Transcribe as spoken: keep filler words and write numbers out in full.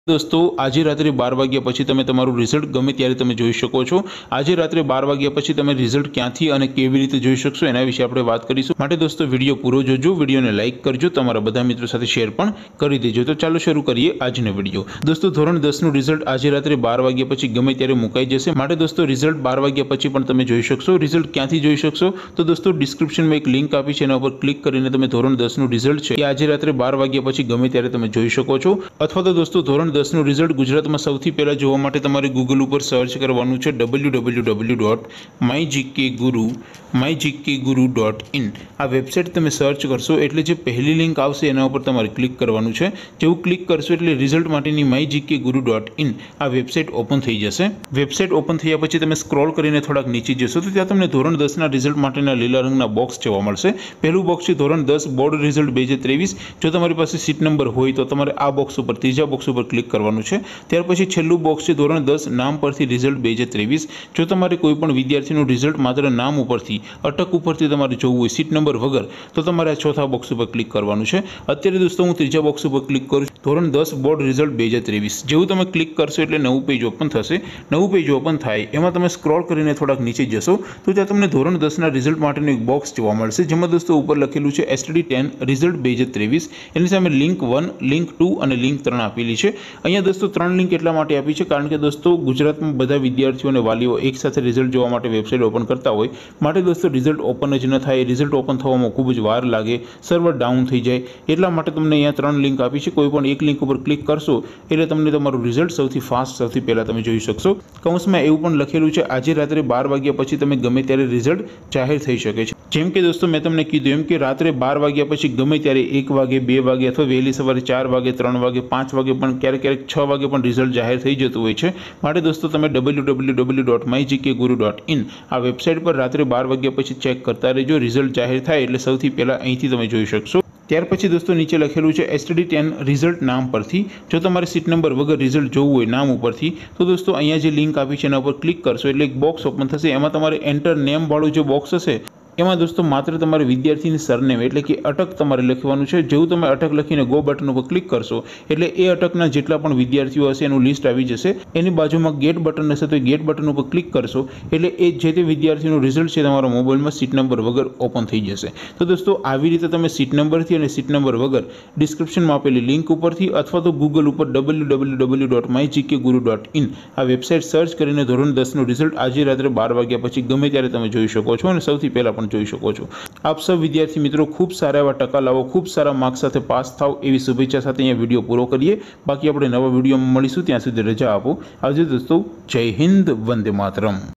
दोस्तों आज रात्रे बार वाग्या पछी तमे तमारुं रिजल्ट गमे त्यारे तमे जोई शको छो। आज रात्रे बार वाग्या पछी तमे रिजल्ट क्यांथी अने केवी रीते जोई शकशो एना विषे आपणे वात करीशुं। माटे दोस्तों विडियो पूरो जोजो, विडियोने लाइक करजो, तमारा बधा मित्रों साथे शेर पण करी देजो। तो चालो शरू करीए आजनो विडियो। दोस्तों धोरण दस नुं रिजल्ट आज रात्रे बार वाग्या पछी गमे त्यारे मुकाई जशे। माटे दोस्तों रिजल्ट बार वाग्या पछी पण तमे जोई शकशो। रिजल्ट क्यांथी जोई शकशो तो दोस्तों डिस्क्रिप्शन में एक लिंक आपी छे, एना पर क्लिक करीने तमे धोरण दस नुं रिजल्ट छे आज रात्रे बार वाग्या पछी गमे त्यारे तमे जोई शको छो। अथवा तो दोस्तों धोरण दस नुं रिजल्ट गुजरात में सौथी पहला जोवा माटे तमारे गूगल पर सर्च करवानुं छे W W W dot my G K guru my G K guru dot in. आ वेबसाइट तमे सर्च करशो एटले जे पहली लिंक आवशे एना पर तमारे क्लिक करवानुं छे। जेवुं क्लिक करशो एटले रिजल्ट माटेनी my G K guru dot in आ वेबसाइट ओपन थई जशे। वेबसाइट ओपन थया पछी तमे स्क्रॉल करीने थोड़ाक नीचे जशो तो त्यां तमने धोरण दस ना रिजल्ट माटेना લીલા રંગના બોક્સ જોવા મળશે। પહેલું બોક્સ છે ધોરણ દસ બોર્ડ રિઝલ્ટ બે હજાર ત્રેવીસ। જો તમારી પાસે સીટ નંબર હોય તો તમારે આ બોક્સ ઉપર ત્રીજા બોક્સ ઉપર ક્લિક કરવાનું છે। ત્યાર પછી છેલ્લું બોક્સ છે ધોરણ દસ નામ પરથી રિઝલ્ટ બે હજાર ત્રેવીસ। જો તમારે કોઈ પણ વિદ્યાર્થીનું રિઝલ્ટ માત્ર નામ ઉપરથી અટક ઉપરથી તમારે જોવું હોય સીટ નંબર વગર તો તમારે આ ચોથા બોક્સ ઉપર ક્લિક કરવાનું છે। અત્યારે દોસ્તો હું ત્રીજા બોક્સ ઉપર ક્લિક કરું છું ધોરણ દસ બોર્ડ રિઝલ્ટ બે હજાર ત્રેવીસ। જેવું તમે ક્લિક કરશો એટલે નવું પેજ ઓપન થશે। નવું પેજ ઓપન થાય એમાં તમે સ્ક્રોલ કરીને થોડાક નીચે જશો તો ત્યાં તમને ધોરણ દસ ના રિઝલ્ટ માટેનું એક બોક્સ જોવા મળશે જેમાં દોસ્તો ઉપર લખેલું છે એસટીડી ટેન રિઝલ્ટ બે હજાર ત્રેવીસ। એની સામે લિંક વન લિંક ટુ અને લિંક ત્રણ આપેલી છે। અહીંયા દોસ્તો ત્રણ લિંક એટલા માટે આપી છે કારણ કે દોસ્તો ગુજરાતમાં બધા વિદ્યાર્થીઓ અને વાલીઓ એકસાથે રિઝલ્ટ જોવા માટે વેબસાઇટ ઓપન કરતા હોય માટે દોસ્તો રિઝલ્ટ ઓપન જ ન થાય, રિઝલ્ટ ઓપન થવામાં ખૂબ જ વાર લાગે, સર્વર ડાઉન થઈ જાય એટલા માટે તમને અહીંયા ત્રણ લિંક આપી છે। કોઈ પણ એક લિંક ઉપર ક્લિક કરશો એટલે તમને તમારું રિઝલ્ટ સૌથી ફાસ્ટ સૌથી પહેલાં તમે જોઈ શકશો। કૌંસમાં એવું પણ લખેલું છે આજે રાત્રે બાર વાગ્યા પછી તમે ગમે ત્યારે રિઝલ્ટ જાહેર થઈ શકે છે। જેમ કે दोस्तों मैं तमने कीधुं एम कि रात्रे बार वाग्या पछी गमे त्यारे एक वागे बे वागे अथवा वहेली सवारे चार वागे त्रण वागे पांच वागे पण क्यारेक क्यारेक छ वागे पण रिजल्ट जाहिर थई जतुं होय छे। माटे दोस्तों तमे W W W dot my G K guru dot in आ वेबसाइट पर रात्रे बार वाग्या पछी चेक करता रहेजो। रिजल्ट जाहिर थाय एटले सौथी पहेला અહીંથી તમે જોઈ શકશો। ત્યાર પછી દોસ્તો નીચે લખેલું છે એસટીડી ટેન રિઝલ્ટ નામ પરથી। જો તમારે સીટ નંબર વગર રિઝલ્ટ જોવું હોય નામ ઉપરથી તો દોસ્તો અહીંયા જે લિંક આપી છે એના ઉપર ક્લિક કરશો એટલે એક બોક્સ ઓપન થશે। એમાં તમારે એન્ટર નેમ વાળું જે બોક્સ હશે એમાં દોસ્તો માત્ર તમારે વિદ્યાર્થીની સરનેમ એટલે કે અટક તમારે લખવાનું છે। જેવું તમે અટક લખીને ગો બટન ઉપર ક્લિક કરશો એટલે એ અટકના જેટલા પણ વિદ્યાર્થીઓ હશે એનું લિસ્ટ આવી જશે। એની બાજુમાં ગેટ બટન હશે તો એ ગેટ બટન ઉપર ક્લિક કરશો એટલે એ જે તે વિદ્યાર્થીનું રિઝલ્ટ છે તમારા મોબાઈલમાં સીટ નંબર વગર ઓપન થઈ જશે। તો દોસ્તો આવી રીતે તમે સીટ નંબરથી અને સીટ નંબર વગર ડિસ્ક્રિપ્શનમાં આપેલી લિંક ઉપરથી અથવા તો ગૂગલ ઉપર W W W dot my G K guru dot in આ વેબસાઇટ સર્ચ કરીને ધોરણ દસનું રિઝલ્ટ આજે રાત્રે બાર વાગ્યા પછી ગમે ત્યારે તમે જોઈ શકો છો અને સૌથી પહેલાં પણ જોઈ શકો છો। आप सब विद्यार्थी मित्रों खूब सारा एवा टका लावो, खूब सारा मार्क्स साथे पास थाओ एवी शुभेच्छा साथे अहींया विडियो पूरो करीए। बाकी आपणे नवा विडियोमां मळीशुं, त्यां सुधी रजा आपो। आवजो दोस्तों। जय हिंद, वंदे मातरम।